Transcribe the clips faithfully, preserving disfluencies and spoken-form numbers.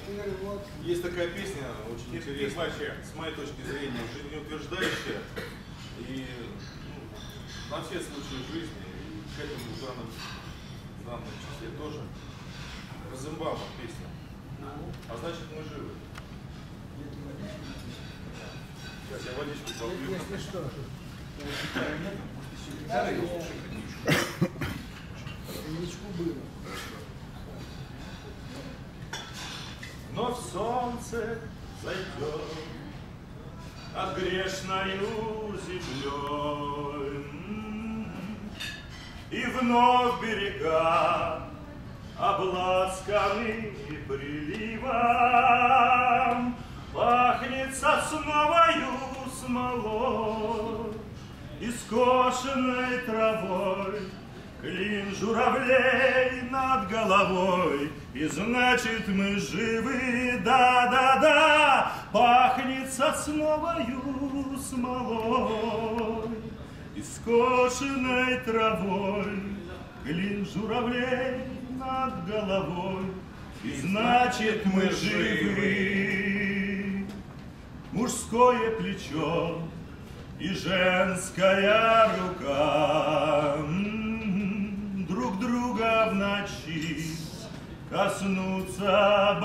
Есть такая песня, очень интересная, с моей точки зрения, жизнеутверждающая. И ну, на все случаи жизни, и к этому в данном, в данном числе тоже. Розенбаума песня. А значит, мы живы. Сейчас я водичку попью. Если что. Коньячку было. Но в солнце зайдет над грешною землей, и вновь берега обласканы приливом, пахнет сосновою смолой и скошенной травой, клин журавлей над головой, и значит мы живы, да-да-да, пахнет сосновою смолой и скошенной травой, клин журавлей над головой, и значит мы живы. Мужское плечо и женская рука друг друга в ночи коснуться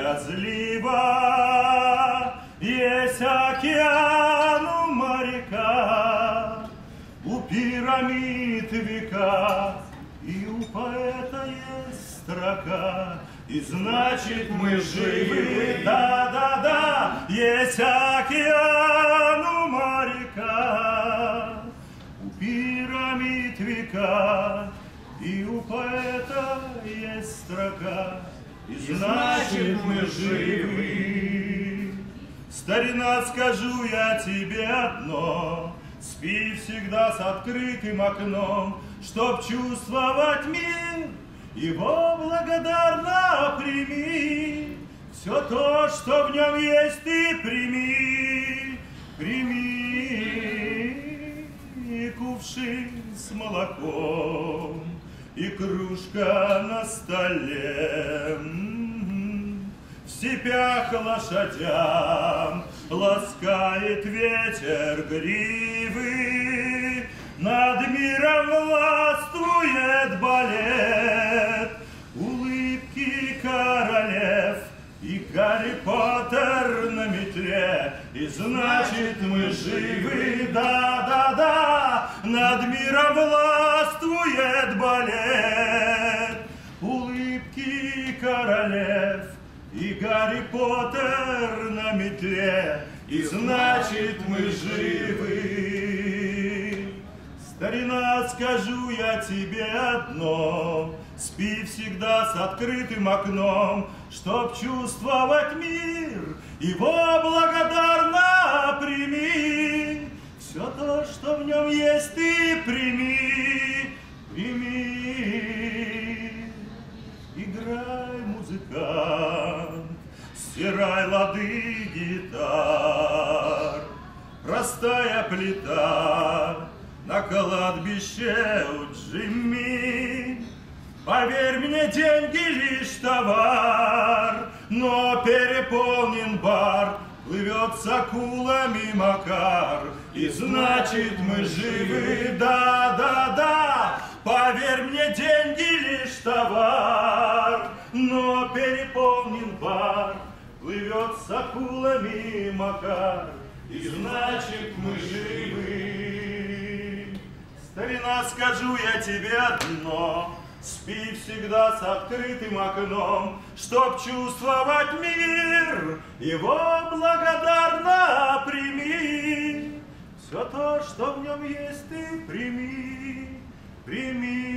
боязливо. Есть океан у моряка, у пирамид века, и у поэта есть строка, и значит мы живы, да-да-да. Есть океан у моряка, у пирамид века, и у поэта есть строка, и значит мы живы. Старина, скажу я тебе одно: спи всегда с открытым окном, чтоб чувствовать мир, его благодарно прими. Все то, что в нем есть, ты прими, прими. И кувшин с молоком, и кружка на столе. В степях лошадям ласкает ветер гривы, над миром властвует балет, улыбки королев и Гарри Поттер на метле, и значит мы живы, да-да-да. Над миром властвует балет, улыбки королев и Гарри Поттер на метле, и значит мы живы. Старина, скажу я тебе одно: спи всегда с открытым окном, чтоб чувствовать мир, его благодарно прими. Все то, что в нем есть, ты прими, прими. Играй, музыкант, стирай лады гитар, простая плита на кладбище у Джимми. Поверь мне, деньги лишь товар, но переполнен бар, плывет с акулами Макар, и значит мы живы, да-да-да. Поверь мне, деньги лишь товар, но переполнен бар, плывет с акулами Макар, и значит мы живы. Старина, скажу я тебе одно: спи всегда с открытым окном, чтоб чувствовать мир, его благодарно прими. Все то, что в нем есть, ты прими, прими.